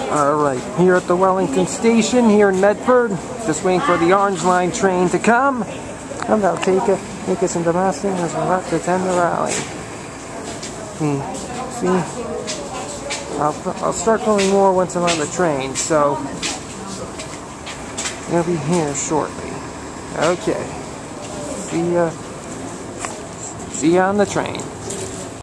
Alright, here at the Wellington station here in Medford, just waiting for the Orange Line train to come, and they'll take us into Boston as we're about to attend the rally. See? I'll start filming more once I'm on the train, so I'll be here shortly. Okay. See ya on the train.